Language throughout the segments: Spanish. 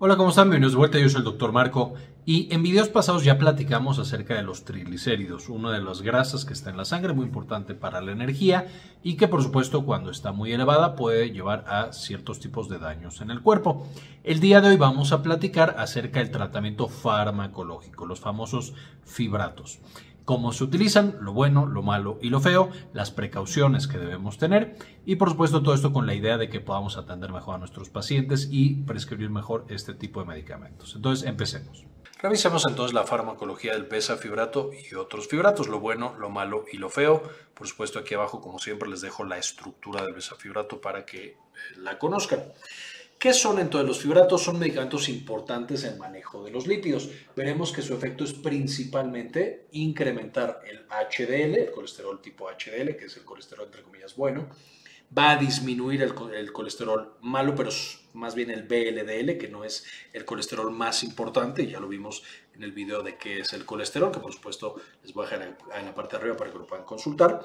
Hola, ¿cómo están? Bienvenidos de vuelta, yo soy el Dr. Marco y en videos pasados ya platicamos acerca de los triglicéridos, una de las grasas que está en la sangre, muy importante para la energía y que por supuesto cuando está muy elevada puede llevar a ciertos tipos de daños en el cuerpo. El día de hoy vamos a platicar acerca del tratamiento farmacológico, los famosos fibratos. Cómo se utilizan, lo bueno, lo malo y lo feo, las precauciones que debemos tener y por supuesto todo esto con la idea de que podamos atender mejor a nuestros pacientes y prescribir mejor este tipo de medicamentos. Entonces empecemos. Revisemos entonces la farmacología del besafibrato y otros fibratos, lo bueno, lo malo y lo feo. Por supuesto aquí abajo como siempre les dejo la estructura del besafibrato para que la conozcan. ¿Qué son entonces los fibratos? Son medicamentos importantes en el manejo de los lípidos. Veremos que su efecto es principalmente incrementar el HDL, el colesterol tipo HDL, que es el colesterol entre comillas bueno. Va a disminuir el colesterol malo, pero más bien el VLDL, que no es el colesterol más importante. Ya lo vimos en el video de qué es el colesterol, que por supuesto les voy a dejar en la parte de arriba para que lo puedan consultar.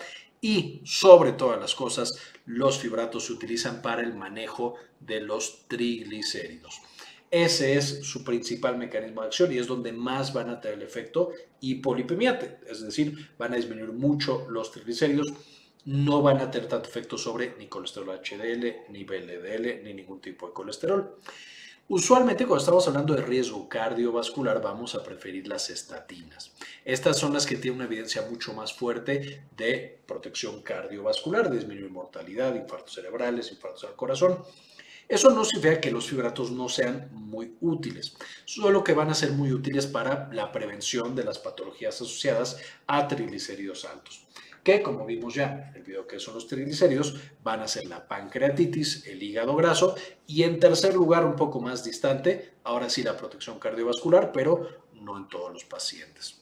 Y sobre todas las cosas, los fibratos se utilizan para el manejo de los triglicéridos. Ese es su principal mecanismo de acción y es donde más van a tener el efecto hipolipemiante, es decir, van a disminuir mucho los triglicéridos, no van a tener tanto efecto sobre ni colesterol HDL, ni VLDL, ni ningún tipo de colesterol. Usualmente cuando estamos hablando de riesgo cardiovascular vamos a preferir las estatinas. Estas son las que tienen una evidencia mucho más fuerte de protección cardiovascular, disminuir mortalidad, infartos cerebrales, infartos al corazón. Eso no significa que los fibratos no sean muy útiles, solo que van a ser muy útiles para la prevención de las patologías asociadas a triglicéridos altos, que como vimos ya en el video que son los triglicéridos, van a ser la pancreatitis, el hígado graso y en tercer lugar, un poco más distante, ahora sí la protección cardiovascular, pero no en todos los pacientes.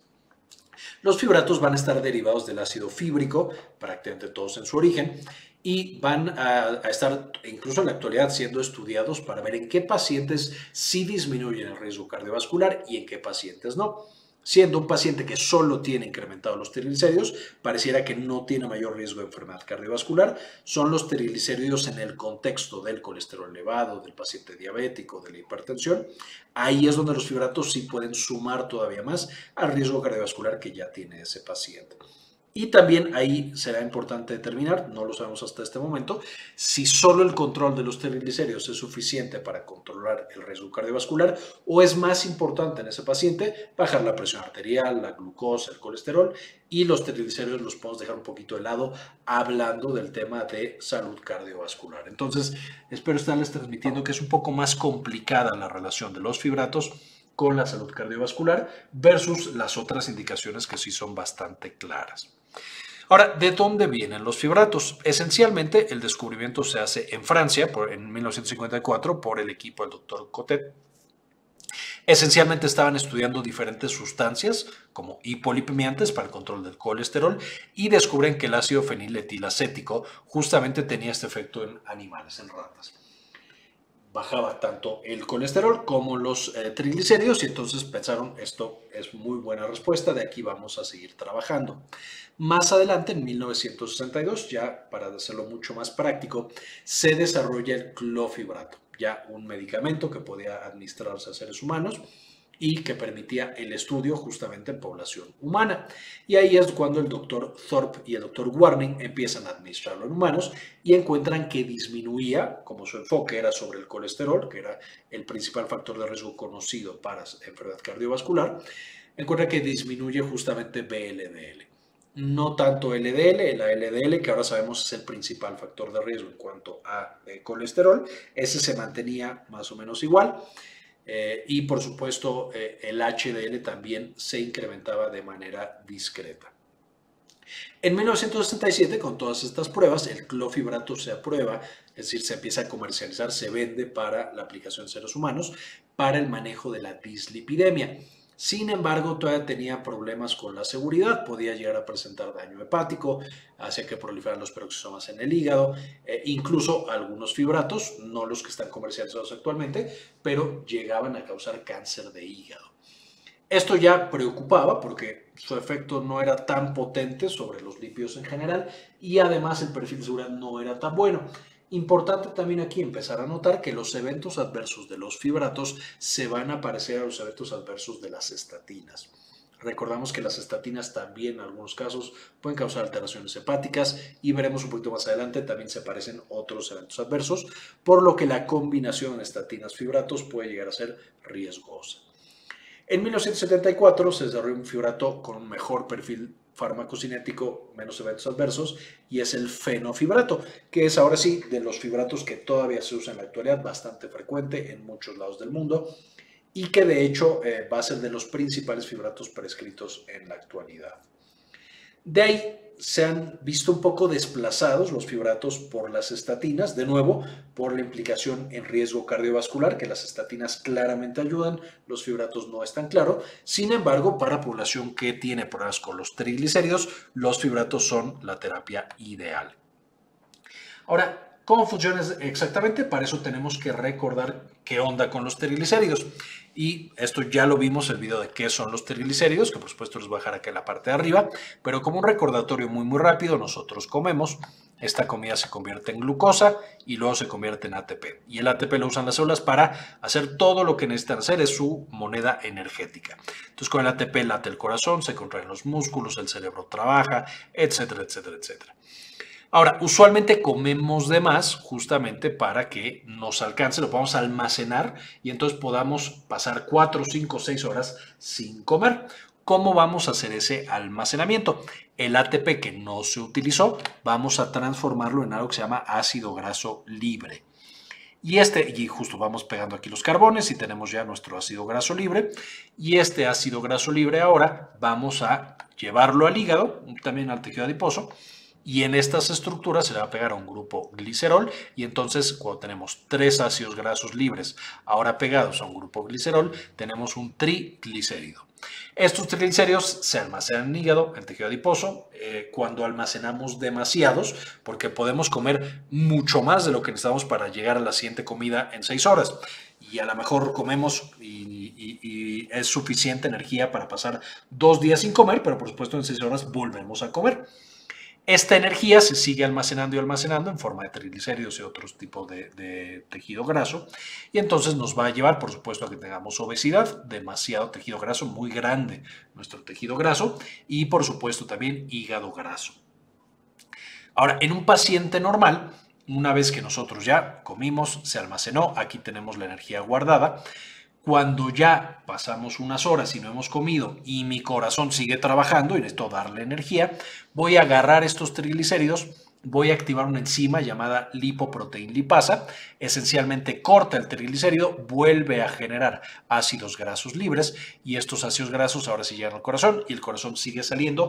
Los fibratos van a estar derivados del ácido fíbrico, prácticamente todos en su origen, y van a estar incluso en la actualidad siendo estudiados para ver en qué pacientes sí disminuyen el riesgo cardiovascular y en qué pacientes no. Siendo un paciente que solo tiene incrementado los triglicéridos, pareciera que no tiene mayor riesgo de enfermedad cardiovascular. Son los triglicéridos en el contexto del colesterol elevado, del paciente diabético, de la hipertensión. Ahí es donde los fibratos sí pueden sumar todavía más al riesgo cardiovascular que ya tiene ese paciente. Y también ahí será importante determinar, no lo sabemos hasta este momento, si solo el control de los triglicéridos es suficiente para controlar el riesgo cardiovascular o es más importante en ese paciente bajar la presión arterial, la glucosa, el colesterol y los triglicéridos los podemos dejar un poquito de lado hablando del tema de salud cardiovascular. Entonces, espero estarles transmitiendo que es un poco más complicada la relación de los fibratos con la salud cardiovascular versus las otras indicaciones que sí son bastante claras. Ahora, ¿de dónde vienen los fibratos? Esencialmente, el descubrimiento se hace en Francia en 1954 por el equipo del Dr. Cotet. Esencialmente estaban estudiando diferentes sustancias como hipolipemiantes para el control del colesterol y descubren que el ácido feniletilacético justamente tenía este efecto en animales, en ratas. Bajaba tanto el colesterol como los triglicéridos y entonces pensaron esto es muy buena respuesta, de aquí vamos a seguir trabajando. Más adelante, en 1962, ya para hacerlo mucho más práctico, se desarrolla el clofibrato, ya un medicamento que podía administrarse a seres humanos y que permitía el estudio justamente en población humana. Y ahí es cuando el doctor Thorpe y el doctor Warning empiezan a administrarlo en humanos y encuentran que disminuía, como su enfoque era sobre el colesterol, que era el principal factor de riesgo conocido para enfermedad cardiovascular, encuentran que disminuye justamente VLDL. No tanto LDL, la LDL, que ahora sabemos es el principal factor de riesgo en cuanto a colesterol, ese se mantenía más o menos igual. Y por supuesto el HDL también se incrementaba de manera discreta. En 1967, con todas estas pruebas, el clofibrato se aprueba, es decir, se empieza a comercializar, se vende para la aplicación en seres humanos para el manejo de la dislipidemia. Sin embargo, todavía tenía problemas con la seguridad, podía llegar a presentar daño hepático, hacía que proliferaran los peroxisomas en el hígado, incluso algunos fibratos, no los que están comercializados actualmente, pero llegaban a causar cáncer de hígado. Esto ya preocupaba porque su efecto no era tan potente sobre los lípidos en general y además el perfil de seguridad no era tan bueno. Importante también aquí empezar a notar que los eventos adversos de los fibratos se van a parecer a los eventos adversos de las estatinas. Recordamos que las estatinas también en algunos casos pueden causar alteraciones hepáticas y veremos un poquito más adelante también se parecen otros eventos adversos, por lo que la combinación de estatinas-fibratos puede llegar a ser riesgosa. En 1974 se desarrolló un fibrato con un mejor perfil farmacocinético, menos eventos adversos, y es el fenofibrato, que es ahora sí de los fibratos que todavía se usa en la actualidad, bastante frecuente en muchos lados del mundo, y que de hecho va a ser de los principales fibratos prescritos en la actualidad. De ahí se han visto un poco desplazados los fibratos por las estatinas, de nuevo, por la implicación en riesgo cardiovascular, que las estatinas claramente ayudan, los fibratos no están claro. Sin embargo, para población que tiene problemas con los triglicéridos, los fibratos son la terapia ideal. Ahora, ¿cómo funciona exactamente? Para eso tenemos que recordar qué onda con los triglicéridos. Y esto ya lo vimos, el video de qué son los triglicéridos, que por supuesto les voy a dejar acá en la parte de arriba, pero como un recordatorio muy rápido, nosotros comemos, esta comida se convierte en glucosa y luego se convierte en ATP. Y el ATP lo usan las células para hacer todo lo que necesitan hacer, es su moneda energética. Entonces con el ATP late el corazón, se contraen los músculos, el cerebro trabaja, etcétera, etcétera, etcétera. Ahora, usualmente comemos de más justamente para que nos alcance, lo podamos almacenar y entonces podamos pasar 4, 5, 6 horas sin comer. ¿Cómo vamos a hacer ese almacenamiento? El ATP que no se utilizó, vamos a transformarlo en algo que se llama ácido graso libre. Y justo vamos pegando aquí los carbones y tenemos ya nuestro ácido graso libre. Y este ácido graso libre ahora vamos a llevarlo al hígado, también al tejido adiposo. Y en estas estructuras se le va a pegar a un grupo glicerol y entonces cuando tenemos 3 ácidos grasos libres ahora pegados a un grupo glicerol, tenemos un triglicérido. Estos triglicéridos se almacenan en el hígado, en el tejido adiposo, cuando almacenamos demasiados, porque podemos comer mucho más de lo que necesitamos para llegar a la siguiente comida en 6 horas. Y a lo mejor comemos y es suficiente energía para pasar 2 días sin comer, pero por supuesto en 6 horas volvemos a comer. Esta energía se sigue almacenando y almacenando en forma de triglicéridos y otros tipos de tejido graso y entonces nos va a llevar, por supuesto, a que tengamos obesidad, demasiado tejido graso, muy grande nuestro tejido graso y, por supuesto, también hígado graso. Ahora, en un paciente normal, una vez que nosotros ya comimos, se almacenó, aquí tenemos la energía guardada. Cuando ya pasamos unas horas y no hemos comido y mi corazón sigue trabajando y necesito darle energía, voy a agarrar estos triglicéridos, voy a activar una enzima llamada lipoproteína lipasa, esencialmente corta el triglicérido, vuelve a generar ácidos grasos libres y estos ácidos grasos ahora sí llegan al corazón y el corazón sigue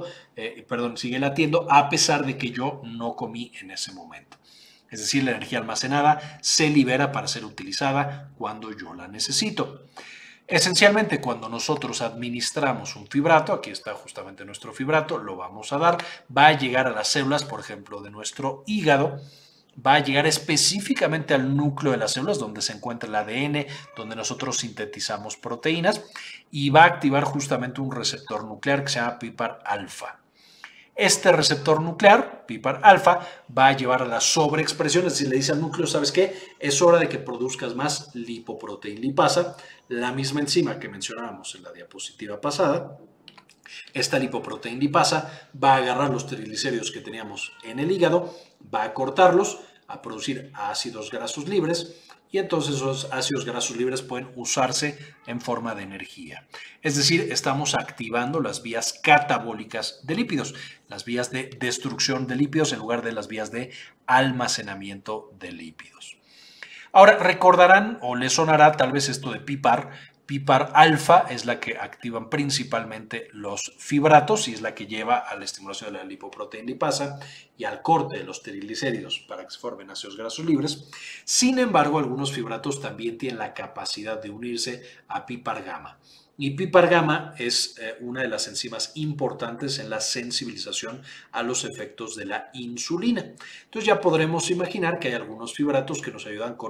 sigue latiendo a pesar de que yo no comí en ese momento. Es decir, la energía almacenada se libera para ser utilizada cuando yo la necesito. Esencialmente, cuando nosotros administramos un fibrato, aquí está justamente nuestro fibrato, lo vamos a dar, va a llegar a las células, por ejemplo, de nuestro hígado, va a llegar específicamente al núcleo de las células, donde se encuentra el ADN, donde nosotros sintetizamos proteínas, y va a activar justamente un receptor nuclear que se llama PPAR-alfa. Este receptor nuclear, PPAR-alfa, va a llevar a la sobreexpresión, es decir, le dice al núcleo, ¿sabes qué? Es hora de que produzcas más lipoproteína lipasa, la misma enzima que mencionábamos en la diapositiva pasada. Esta lipoproteína lipasa va a agarrar los triglicéridos que teníamos en el hígado, va a cortarlos, a producir ácidos grasos libres, y entonces esos ácidos grasos libres pueden usarse en forma de energía. Es decir, estamos activando las vías catabólicas de lípidos, las vías de destrucción de lípidos en lugar de las vías de almacenamiento de lípidos. Ahora, recordarán o les sonará tal vez esto de PPAR. PPAR-alfa es la que activan principalmente los fibratos y es la que lleva a la estimulación de la lipoproteína lipasa y al corte de los triglicéridos para que se formen ácidos grasos libres. Sin embargo, algunos fibratos también tienen la capacidad de unirse a PPAR-gamma. Y PPAR-gamma es una de las enzimas importantes en la sensibilización a los efectos de la insulina. Entonces ya podremos imaginar que hay algunos fibratos que nos ayudan con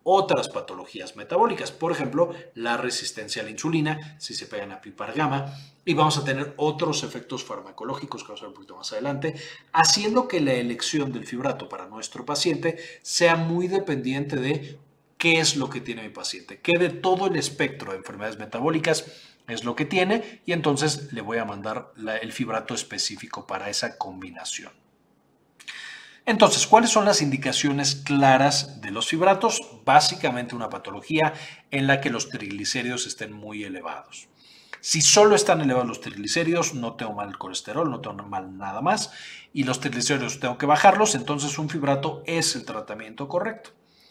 otras patologías metabólicas, por ejemplo, la resistencia a la insulina, si se pegan a pipargama, y vamos a tener otros efectos farmacológicos que vamos a ver un poquito más adelante, haciendo que la elección del fibrato para nuestro paciente sea muy dependiente de qué es lo que tiene mi paciente, qué de todo el espectro de enfermedades metabólicas es lo que tiene, y entonces le voy a mandar el fibrato específico para esa combinación. Entonces, ¿cuáles son las indicaciones claras de los fibratos? Básicamente una patología en la que los triglicéridos estén muy elevados. Si solo están elevados los triglicéridos, no tengo mal el colesterol, no tengo mal nada más, y los triglicéridos tengo que bajarlos, entonces un fibrato es el tratamiento correcto.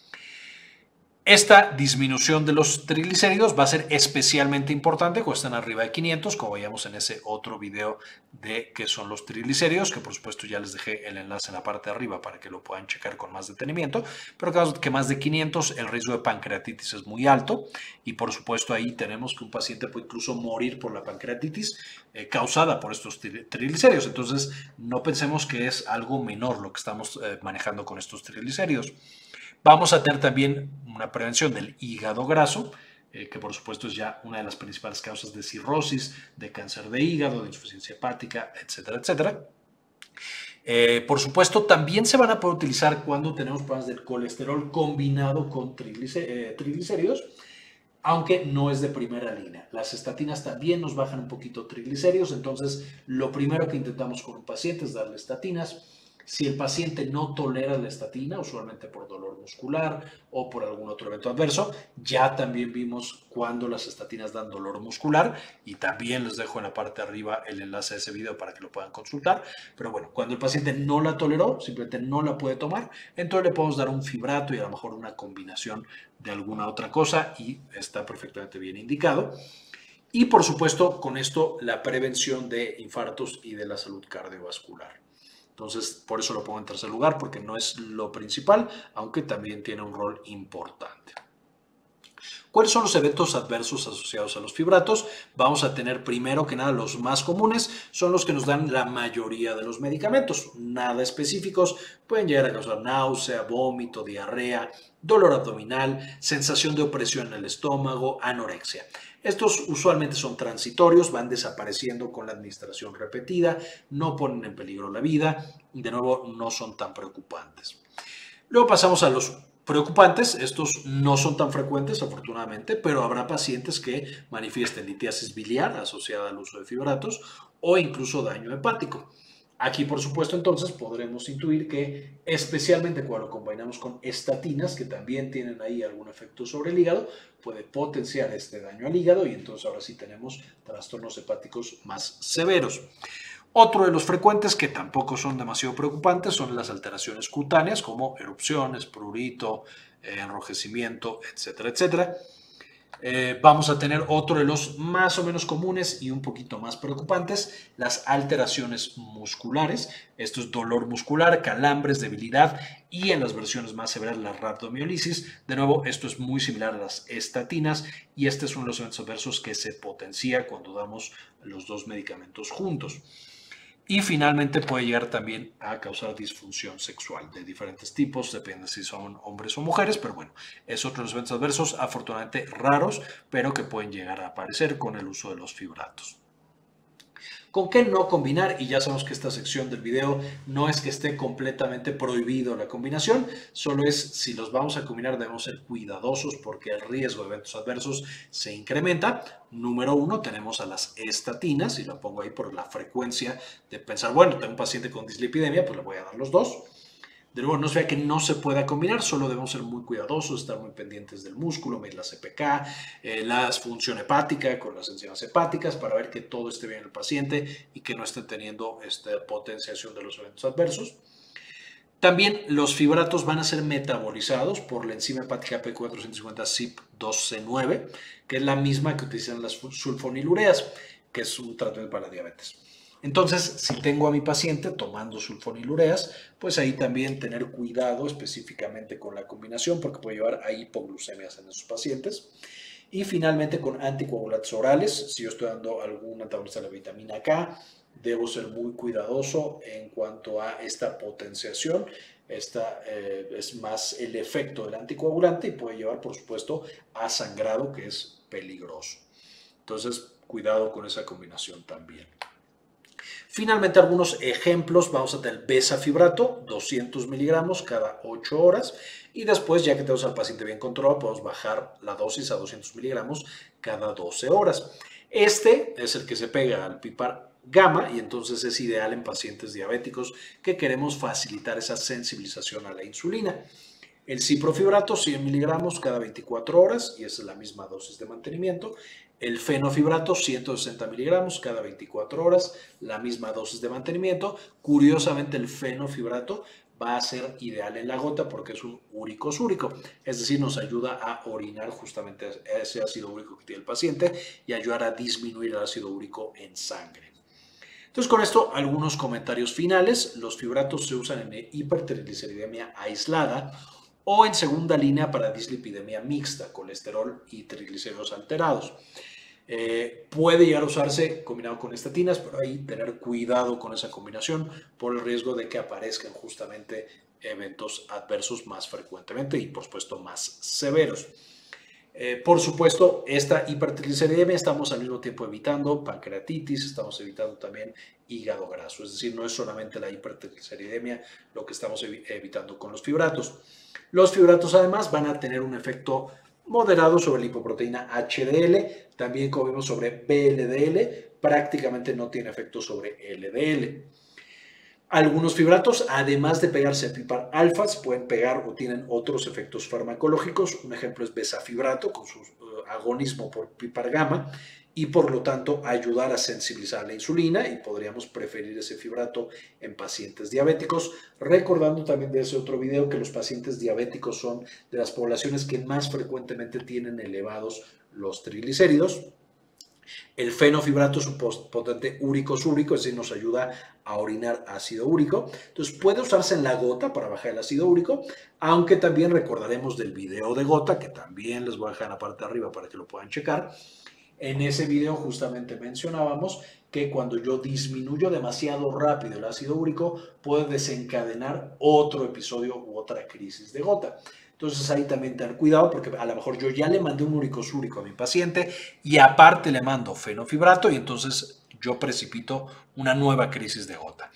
Esta disminución de los triglicéridos va a ser especialmente importante cuando están arriba de 500, como veíamos en ese otro video de qué son los triglicéridos, que por supuesto ya les dejé el enlace en la parte de arriba para que lo puedan checar con más detenimiento, pero caso que más de 500 el riesgo de pancreatitis es muy alto, y por supuesto ahí tenemos que un paciente puede incluso morir por la pancreatitis causada por estos triglicéridos. Entonces no pensemos que es algo menor lo que estamos manejando con estos triglicéridos. Vamos a tener también una prevención del hígado graso, que por supuesto es ya una de las principales causas de cirrosis, de cáncer de hígado, de insuficiencia hepática, etcétera, etcétera. Por supuesto, también se van a poder utilizar cuando tenemos problemas del colesterol combinado con triglicéridos, aunque no es de primera línea. Las estatinas también nos bajan un poquito triglicéridos, entonces lo primero que intentamos con un paciente es darle estatinas. Si el paciente no tolera la estatina, usualmente por dolor muscular o por algún otro evento adverso, ya también vimos cuando las estatinas dan dolor muscular, y también les dejo en la parte de arriba el enlace a ese video para que lo puedan consultar. Pero bueno, cuando el paciente no la toleró, simplemente no la puede tomar, entonces le podemos dar un fibrato y a lo mejor una combinación de alguna otra cosa, y está perfectamente bien indicado. Y por supuesto, con esto la prevención de infartos y de la salud cardiovascular. Entonces, por eso lo pongo en tercer lugar, porque no es lo principal, aunque también tiene un rol importante. ¿Cuáles son los eventos adversos asociados a los fibratos? Vamos a tener primero que nada los más comunes, son los que nos dan la mayoría de los medicamentos, nada específicos, pueden llegar a causar náusea, vómito, diarrea, dolor abdominal, sensación de opresión en el estómago, anorexia. Estos usualmente son transitorios, van desapareciendo con la administración repetida, no ponen en peligro la vida y de nuevo no son tan preocupantes. Luego pasamos a los preocupantes. Estos no son tan frecuentes, afortunadamente, pero habrá pacientes que manifiesten litiasis biliar asociada al uso de fibratos o incluso daño hepático. Aquí, por supuesto, entonces podremos intuir que, especialmente cuando lo combinamos con estatinas, que también tienen ahí algún efecto sobre el hígado, puede potenciar este daño al hígado, y entonces ahora sí tenemos trastornos hepáticos más severos. Otro de los frecuentes, que tampoco son demasiado preocupantes, son las alteraciones cutáneas como erupciones, prurito, enrojecimiento, etcétera, etcétera. Vamos a tener otro de los más o menos comunes y un poquito más preocupantes, las alteraciones musculares. Esto es dolor muscular, calambres, debilidad y en las versiones más severas la rhabdomiolisis. De nuevo, esto es muy similar a las estatinas y este es uno de los eventos adversos que se potencia cuando damos los dos medicamentos juntos. Y finalmente puede llegar también a causar disfunción sexual de diferentes tipos, depende si son hombres o mujeres, pero bueno, es otro de los eventos adversos afortunadamente raros, pero que pueden llegar a aparecer con el uso de los fibratos. ¿Con qué no combinar? Y ya sabemos que esta sección del video no es que esté completamente prohibido la combinación, solo es si los vamos a combinar debemos ser cuidadosos porque el riesgo de eventos adversos se incrementa. Número uno, tenemos a las estatinas, y lo pongo ahí por la frecuencia de pensar, bueno, tengo un paciente con dislipidemia, pues le voy a dar los dos. De nuevo, no se vea que no se pueda combinar, solo debemos ser muy cuidadosos, estar muy pendientes del músculo, medir la CPK, la función hepática con las enzimas hepáticas para ver que todo esté bien en el paciente y que no esté teniendo esta potenciación de los eventos adversos. También los fibratos van a ser metabolizados por la enzima hepática P450-CYP2C9, que es la misma que utilizan las sulfonilureas, que es un tratamiento para la diabetes. Entonces, si tengo a mi paciente tomando sulfonilureas, pues ahí también tener cuidado específicamente con la combinación porque puede llevar a hipoglucemias en esos pacientes. Y finalmente con anticoagulantes orales, si yo estoy dando algún antagonista de la vitamina K, debo ser muy cuidadoso en cuanto a esta potenciación Esta es más el efecto del anticoagulante y puede llevar, por supuesto, a sangrado, que es peligroso. Entonces, cuidado con esa combinación también. Finalmente, algunos ejemplos. Vamos a tener besafibrato, 200 miligramos cada 8 horas. Y después, ya que tenemos al paciente bien controlado, podemos bajar la dosis a 200 miligramos cada 12 horas. Este es el que se pega al pipar gamma y entonces es ideal en pacientes diabéticos que queremos facilitar esa sensibilización a la insulina. El ciprofibrato, 100 miligramos cada 24 horas, y esa es la misma dosis de mantenimiento. El fenofibrato, 160 miligramos cada 24 horas, la misma dosis de mantenimiento. Curiosamente, el fenofibrato va a ser ideal en la gota porque es un úrico-súrico, es decir, nos ayuda a orinar justamente ese ácido úrico que tiene el paciente y ayudar a disminuir el ácido úrico en sangre. Entonces, con esto, algunos comentarios finales. Los fibratos se usan en hipertrigliceridemia aislada o en segunda línea para dislipidemia mixta, colesterol y triglicéridos alterados. Puede llegar a usarse combinado con estatinas, pero ahí tener cuidado con esa combinación por el riesgo de que aparezcan justamente eventos adversos más frecuentemente y, por supuesto, más severos. Por supuesto, esta hipertrigliceridemia estamos al mismo tiempo evitando pancreatitis, estamos evitando también hígado graso, es decir, no es solamente la hipertrigliceridemia lo que estamos evitando con los fibratos. Los fibratos además van a tener un efecto moderado sobre la lipoproteína HDL, también como vimos sobre VLDL, prácticamente no tiene efecto sobre LDL. Algunos fibratos, además de pegarse a pipar alfas, pueden pegar o tienen otros efectos farmacológicos. Un ejemplo es besafibrato con su agonismo por pipar gamma y por lo tanto ayudar a sensibilizar la insulina, y podríamos preferir ese fibrato en pacientes diabéticos, recordando también de ese otro video que los pacientes diabéticos son de las poblaciones que más frecuentemente tienen elevados los triglicéridos. El fenofibrato es un potente úrico-súrico, es decir, nos ayuda a orinar ácido úrico. Entonces puede usarse en la gota para bajar el ácido úrico, aunque también recordaremos del video de gota, que también les voy a dejar en la parte de arriba para que lo puedan checar. En ese video justamente mencionábamos que cuando yo disminuyo demasiado rápido el ácido úrico, puede desencadenar otro episodio u otra crisis de gota. Entonces ahí también tener cuidado porque a lo mejor yo ya le mandé un úrico-súrico a mi paciente y aparte le mando fenofibrato y entonces yo precipito una nueva crisis de gota.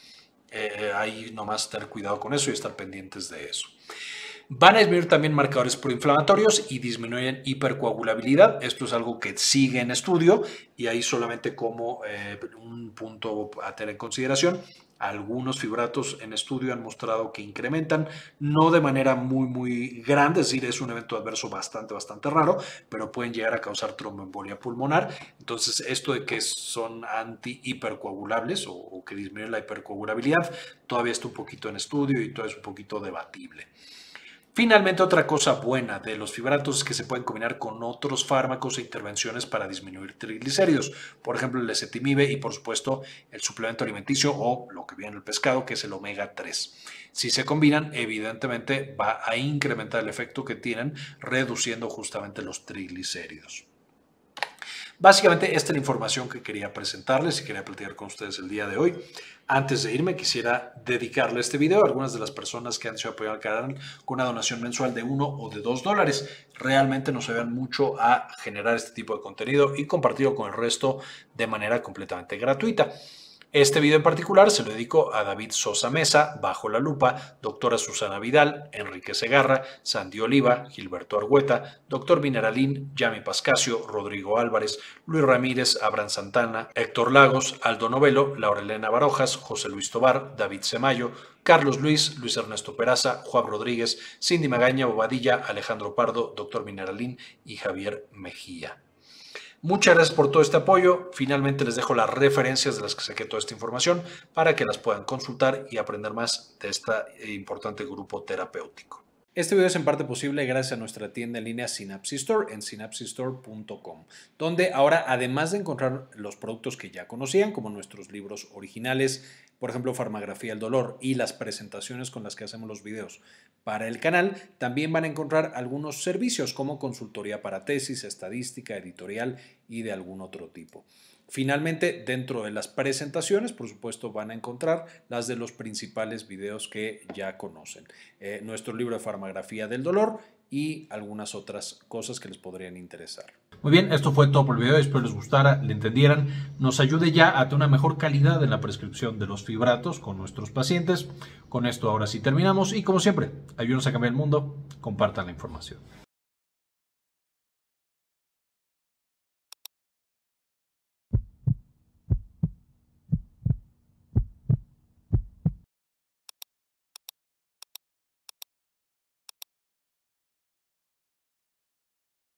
Ahí nomás tener cuidado con eso y estar pendientes de eso. Van a disminuir también marcadores proinflamatorios y disminuyen hipercoagulabilidad. Esto es algo que sigue en estudio y ahí solamente como un punto a tener en consideración. Algunos fibratos en estudio han mostrado que incrementan, no de manera muy grande, es decir, es un evento adverso bastante raro, pero pueden llegar a causar tromboembolia pulmonar. Entonces, esto de que son anti-hipercoagulables o que disminuyen la hipercoagulabilidad, todavía está un poquito en estudio y todavía es un poquito debatible. Finalmente, otra cosa buena de los fibratos es que se pueden combinar con otros fármacos e intervenciones para disminuir triglicéridos, por ejemplo el ezetimibe y por supuesto el suplemento alimenticio o lo que viene en el pescado, que es el omega 3. Si se combinan, evidentemente va a incrementar el efecto que tienen, reduciendo justamente los triglicéridos. Básicamente esta es la información que quería presentarles y quería platicar con ustedes el día de hoy. Antes de irme quisiera dedicarle este video a algunas de las personas que han sido apoyado al canal con una donación mensual de $1 o de $2. Realmente nos ayudan mucho a generar este tipo de contenido y compartirlo con el resto de manera completamente gratuita. Este video en particular se lo dedico a David Sosa Mesa, Bajo la Lupa, doctora Susana Vidal, Enrique Segarra, Sandy Oliva, Gilberto Argueta, doctor Mineralín, Yami Pascasio, Rodrigo Álvarez, Luis Ramírez, Abraham Santana, Héctor Lagos, Aldo Novelo, Laura Elena Barojas, José Luis Tobar, David Semayo, Carlos Luis, Luis Ernesto Peraza, Juan Rodríguez, Cindy Magaña, Bobadilla, Alejandro Pardo, doctor Mineralín y Javier Mejía. Muchas gracias por todo este apoyo. Finalmente les dejo las referencias de las que saqué toda esta información para que las puedan consultar y aprender más de este importante grupo terapéutico. Este video es en parte posible gracias a nuestra tienda en línea Synapsis Store en synapsistore.com, donde ahora, además de encontrar los productos que ya conocían, como nuestros libros originales, por ejemplo, Farmagrafía del Dolor y las presentaciones con las que hacemos los videos para el canal, también van a encontrar algunos servicios como consultoría para tesis, estadística, editorial y de algún otro tipo. Finalmente, dentro de las presentaciones, por supuesto, van a encontrar las de los principales videos que ya conocen. Nuestro libro de Farmagrafía del Dolor y algunas otras cosas que les podrían interesar. Muy bien, esto fue todo por el video, espero les gustara, le entendieran, nos ayude ya a tener una mejor calidad en la prescripción de los fibratos con nuestros pacientes. Con esto ahora sí terminamos y como siempre, ayúdenos a cambiar el mundo, compartan la información.